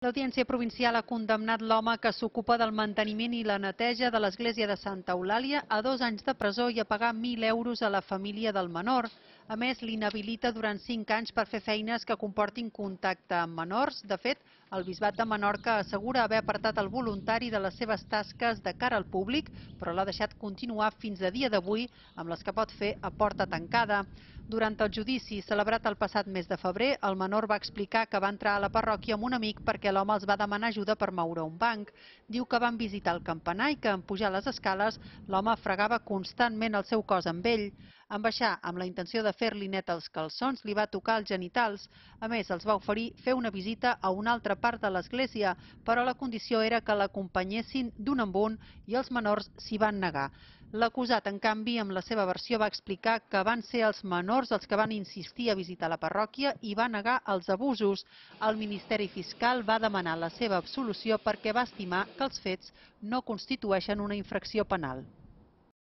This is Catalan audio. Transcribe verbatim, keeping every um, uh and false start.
L'Audiència Provincial ha condemnat l'home que s'ocupa del manteniment i la neteja de l'església de Santa Eulàlia a dos anys de presó i a pagar mil euros a la família del menor. A més, l'inhabilita durant cinc anys per fer feines que comportin contacte amb menors. De fet, el Bisbat de Menorca assegura haver apartat el voluntari de les seves tasques de cara al públic, però l'ha deixat continuar fins a dia d'avui amb les que pot fer a porta tancada. Durant el judici, celebrat el passat mes de febrer, el menor va explicar que va entrar a la parròquia amb un amic perquè l'home els va demanar ajuda per moure un banc. Diu que van visitar el campanar i que en pujar les escales l'home fregava constantment el seu cos amb ell. En baixar amb la intenció de fer-li net els calçons, li va tocar els genitals. A més, els va oferir fer una visita a una altra part de l'església, però la condició era que l'acompanyessin d'un en un i els menors s'hi van negar. L'acusat, en canvi, amb la seva versió va explicar que van ser els menors els que van insistir a visitar la parròquia i va negar els abusos. El Ministeri Fiscal va demanar la seva absolució perquè va estimar que els fets no constitueixen una infracció penal.